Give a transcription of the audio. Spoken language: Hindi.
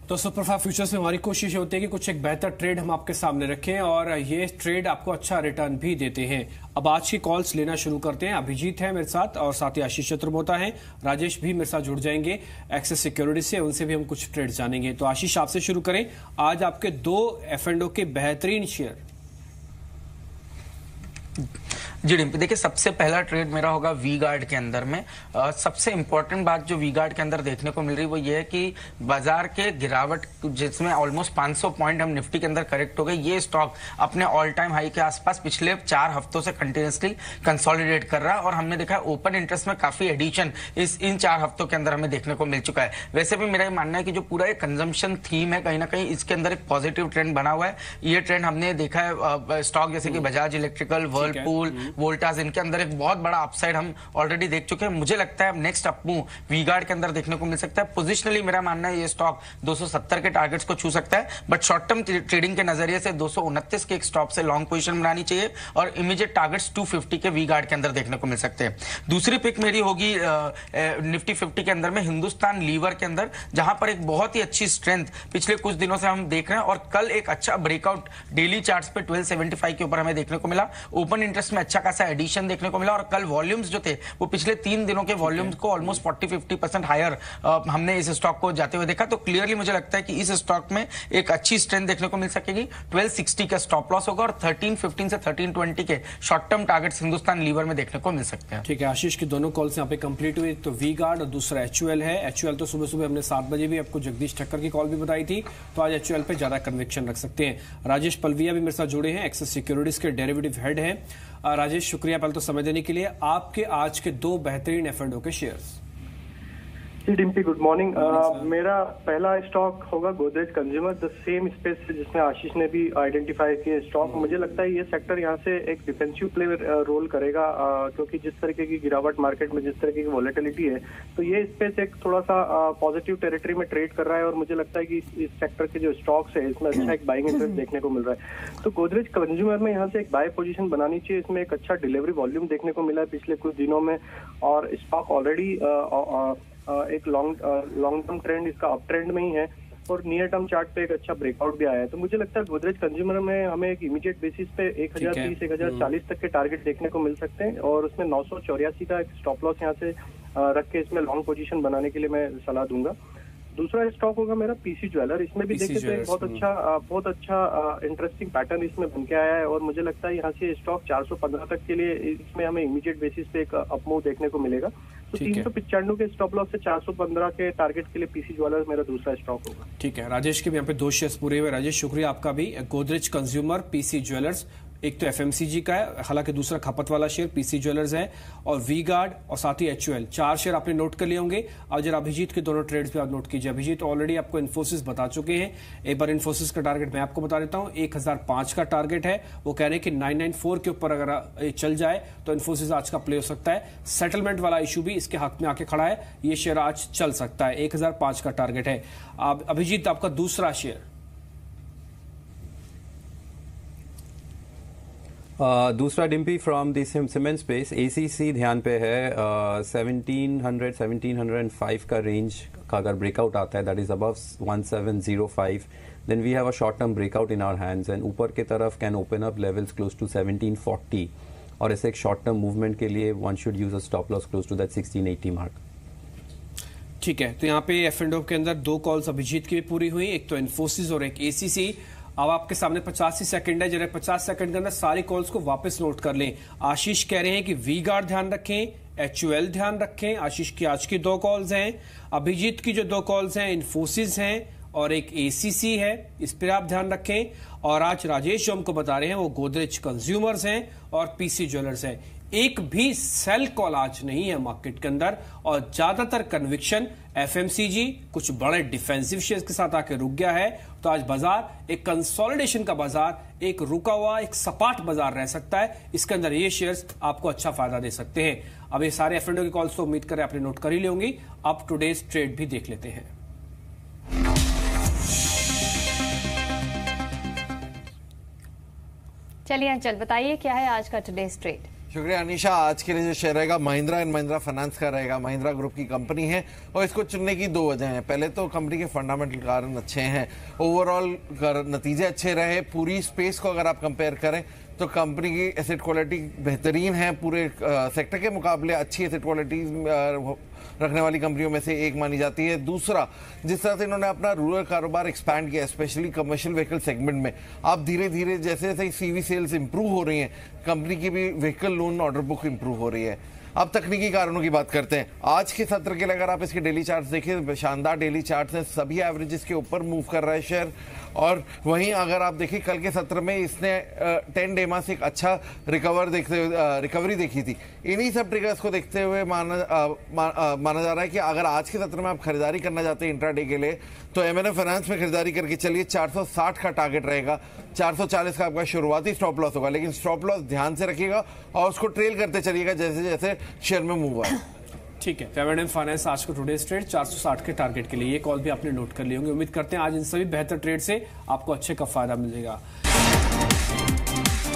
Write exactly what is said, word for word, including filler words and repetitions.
तो सुपरफास्ट फ्यूचर्स में हमारी कोशिश होती है कि कुछ एक बेहतर ट्रेड हम आपके सामने रखें और ये ट्रेड आपको अच्छा रिटर्न भी देते हैं। अब आज की कॉल्स लेना शुरू करते हैं। अभिजीत है मेरे साथ और साथ ही आशीष चतुर्वेदी हैं, राजेश भी मेरे साथ जुड़ जाएंगे एक्सेस सिक्योरिटी से, उनसे भी हम कुछ ट्रेड जानेंगे। तो आशीष आपसे शुरू करें, आज आपके दो एफ एंड ओ के बेहतरीन शेयर। जी डिम्पी, देखिए सबसे पहला ट्रेड मेरा होगा वी गार्ड के अंदर में। आ, सबसे इंपॉर्टेंट बात जो वी गार्ड के अंदर देखने को मिल रही है वो ये है कि बाजार के गिरावट जिसमें ऑलमोस्ट पाँच सौ पॉइंट हम निफ्टी के अंदर करेक्ट हो गए, ये स्टॉक अपने ऑल टाइम हाई के आसपास पिछले चार हफ्तों से कंटिन्यूसली कंसोलिडेट कर रहा है और हमने देखा है ओपन इंटरेस्ट में काफी एडिशन इस इन चार हफ्तों के अंदर हमें देखने को मिल चुका है। वैसे भी मेरा ये मानना है कि जो पूरा एक कंजम्पशन थीम है कहीं ना कहीं इसके अंदर एक पॉजिटिव ट्रेंड बना हुआ है। ये ट्रेंड हमने देखा है स्टॉक जैसे कि बजाज इलेक्ट्रिकल, वर्लपूल, वोल्टास, इनके अंदर एक बहुत बड़ा अपसाइड हम ऑलरेडी देख चुके हैं। मुझे लगता है नेक्स्ट अपमूव वी गार्ड के अंदर देखने को मिल सकता है। पोजिशनली मेरा मानना है ये स्टॉक दो सौ सत्तर के टारगेट्स को छू सकता है, बट शॉर्ट टर्म ट्रेडिंग के नजरिए से दो सौ उनतीस के एक स्टॉप से लॉन्ग पोजीशन बनानी चाहिए और इमीडिएट टारगेट्स दो सौ पचास के वी गार्ड के अंदर देखने को मिल सकते हैं। दूसरी पिक मेरी होगी निफ्टी फिफ्टी के अंदर में हिंदुस्तान लीवर के अंदर, जहां पर एक बहुत ही अच्छी स्ट्रेंथ पिछले कुछ दिनों से हम देख रहे हैं और कल एक अच्छा ब्रेकआउट डेली चार्ट्स पे बारह सौ पचहत्तर के ऊपर हमें देखने को मिला। ओपन इंटरेस्ट में अच्छा खासा एडिशन देखने को मिला और कल वॉल्यूम्स जो थे वो पिछले तीन दिनों के वॉल्यूम्स को ऑलमोस्ट चालीस पचास परसेंट हायर हमने इस स्टॉक को जाते हुए देखा। तो क्लियरली मुझे लगता है कि इस स्टॉक में एक अच्छी स्ट्रेंथ देखने को मिल सकेगी। बारह सौ साठ का स्टॉप लॉस होगा और तेरह सौ पंद्रह से तेरह सौ बीस के short term targets Hindustan Lever में देखने को मिल सकते हैं। ठीक है, आशीष की दोनों कॉल्स यहाँ पे कंप्लीट हुई। तो वी गार्ड और दूसरा एचयूएल है। एचयूएल तो सुबह सुबह हमने सात बजे भी आपको जगदीश ठक्कर की कॉल भी बताई थी, तो आज एचयूएल पे ज्यादा कन्विक्शन रख सकते हैं। राजेश पलविया भी मेरे साथ जुड़े हैं, एक्सेस सिक्योरिटीज के डेरिवेटिव हेड हैं। राजेश, शुक्रिया पहले तो समय देने के लिए। आपके आज के दो बेहतरीन एफ एंड ओ के शेयर्स। जी डिम्पी, गुड मॉर्निंग। मेरा पहला स्टॉक होगा Godrej consumer, the same space जिसमें आशीष ने भी आइडेंटिफाई किया स्टॉक। मुझे लगता है ये सेक्टर यहाँ से एक डिफेंसिव प्ले रोल करेगा, uh, क्योंकि जिस तरीके की गिरावट मार्केट में, जिस तरीके की वॉलेटिलिटी है, तो ये स्पेस एक थोड़ा सा पॉजिटिव uh, टेरिटरी में ट्रेड कर रहा है और मुझे लगता है कि इस, इस सेक्टर के जो स्टॉक्स है इसमें अच्छा एक बाइंग इंटरेस्ट देखने को मिल रहा है। तो गोदरेज कंज्यूमर में यहाँ से एक बाय पोजिशन बनानी चाहिए। इसमें एक अच्छा डिलीवरी वॉल्यूम देखने को मिला है पिछले कुछ दिनों में और स्टॉक ऑलरेडी एक लॉन्ग लॉन्ग टर्म ट्रेंड इसका अप ट्रेंड में ही है और नियर टर्म चार्ट पे एक अच्छा ब्रेकआउट भी आया है। तो मुझे लगता है गोदरेज कंज्यूमर में हमें एक इमीडिएट बेसिस पे एक हजार तीस एक हजार चालीस तक के टारगेट देखने को मिल सकते हैं और उसमें नौ सौ चौरासी का एक स्टॉप लॉस यहाँ से रख के इसमें लॉन्ग पोजीशन बनाने के लिए मैं सलाह दूंगा। दूसरा स्टॉक होगा मेरा पीसी ज्वेलर। इसमें भी देखिए तो बहुत अच्छा बहुत अच्छा इंटरेस्टिंग पैटर्न इसमें बन के आया है और मुझे लगता है यहाँ से स्टॉक चार सौ पंद्रह तक के लिए इसमें हमें इमीडिएट बेसिस पे एक अपमूव देखने को मिलेगा। तो तीन सौ पिचानवे के स्टॉप लॉस से चार सौ पंद्रह के टारगेट के लिए पीसी ज्वेलर मेरा दूसरा स्टॉक होगा। ठीक है, राजेश के भी यहाँ पे दो शेयर्स पूरे हुए। राजेश, शुक्रिया आपका भी। गोदरेज कंज्यूमर, पीसी ज्वेलर्स, एक तो एफएमसीजी का है, हालांकि दूसरा खपत वाला शेयर पीसी ज्वेलर्स है, और वी गार्ड और साथ ही एचयूएल, चार शेयर आपने नोट कर लिए होंगे। और जरा अभिजीत के दोनों ट्रेड्स भी आप नोट कीजिए। अभिजीत ऑलरेडी आपको इन्फोसिस बता चुके हैं, एक बार इन्फोसिस का टारगेट मैं आपको बता देता हूं, एक हजार पांच का टारगेट है। वो कह रहे हैं कि नाइन नाइन फोर के ऊपर अगर चल जाए तो इन्फोसिस आज का प्ले हो सकता है। सेटलमेंट वाला इशू भी इसके हक में आके खड़ा है, ये शेयर आज चल सकता है। एक हजार पांच का टारगेट है। अब अभिजीत, आपका दूसरा शेयर। Uh, दूसरा Dimpy from the cement space, ACC ध्यान पे है। Seventeen hundred seventeen hundred and five का रेंज का अगर ब्रेकआउट आता है, that is above one seven zero five, then we have a short term breakout in our hands and ऊपर के तरफ can open up levels close to seventeen forty और ऐसे एक शॉर्ट टर्म मूवमेंट के लिए one should use a stop loss close to that sixteen eighty mark. ठीक है, तो यहाँ पे एफ एंड ओ के अंदर दो कॉल्स अभिजीत की भी पूरी हुई, एक तो इन्फोसिस और एक एसीसी। अब आपके सामने पचासी सेकंड है, जरा पचास सेकंड के अंदर सारी कॉल्स को वापस नोट कर लें। आशीष कह रहे हैं कि वी गार्ड ध्यान रखें, एचयूएल ध्यान रखें। आशीष की आज की दो कॉल्स हैं। अभिजीत की जो दो कॉल्स हैं, इन्फोसिस हैं और एक एसीसी है, इस पर आप ध्यान रखें। और आज राजेश जो हमको बता रहे हैं वो गोदरेज कंज्यूमर्स हैं और पीसी ज्वेलर्स हैं। एक भी सेल कॉल आज नहीं है मार्केट के अंदर और ज्यादातर कन्विक्शन एफएमसीजी, कुछ बड़े डिफेंसिव शेयर्स के साथ आके रुक गया है। तो आज बाजार एक कंसोलिडेशन का बाजार, एक रुका हुआ एक सपाट बाजार रह सकता है। इसके अंदर ये शेयर्स आपको अच्छा फायदा दे सकते हैं। अब ये सारे एफ एंड ओ की कॉल्स तो उम्मीद करें आपने नोट कर ही ली होंगी। अब टुडेज ट्रेड भी देख लेते हैं। चलिए अंचल, बताइए क्या है आज का टुडेज ट्रेड। शुक्रिया अनीशा। आज के लिए जो शेयर रहेगा महिंद्रा एंड महिंद्रा फाइनेंस का रहेगा। महिंद्रा ग्रुप की कंपनी है और इसको चुनने की दो वजह हैं। पहले तो कंपनी के फंडामेंटल कारण अच्छे हैं, ओवरऑल नतीजे अच्छे रहे। पूरी स्पेस को अगर आप कंपेयर करें तो कंपनी की एसेट क्वालिटी बेहतरीन है, पूरे सेक्टर के मुकाबले अच्छी एसेट क्वालिटी रखने वाली कंपनियों में से एक मानी जाती है। दूसरा, जिस तरह से इन्होंने अपना रूरल कारोबार एक्सपैंड किया, स्पेशली कमर्शियल व्हीकल सेगमेंट में, अब धीरे धीरे जैसे जैसे सीवी सेल्स इंप्रूव हो रही हैं, कंपनी की भी vehicle loan order book improve हो रही है। अब तकनीकी कारणों की बात करते हैं। आज के सत्र के लिए अगर आप इसके डेली चार्ट्स देखें, शानदार डेली चार्ट्स हैं, सभी एवरेजेस के ऊपर मूव कर रहा है शेयर। और वहीं अगर आप देखिए कल के सत्र में इसने टेन डे में से एक अच्छा रिकवर देखते हुए रिकवरी देखी थी। इन्हीं सब ट्रिगर्स को देखते हुए माना आ, मा, आ, माना जा रहा है कि अगर आज के सत्र में आप खरीदारी करना चाहते हैं इंट्राडे के लिए, तो एम एन एफ फाइनेंस में खरीदारी करके चलिए। चार सौ साठ का टारगेट रहेगा, चार सौ चालीस का आपका शुरुआती स्टॉप लॉस होगा, लेकिन स्टॉप लॉस ध्यान से रखिएगा और उसको ट्रेल करते चलिएगा जैसे जैसे शेयर में मूव आए। ठीक है, एम एन एफ फाइनेंस आज को टुडे ट्रेड चार सौ साठ के टारगेट के लिए, ये कॉल भी आपने नोट कर ली होंगे। उम्मीद करते हैं आज इन सभी बेहतर ट्रेड से आपको अच्छे का फायदा मिलेगा।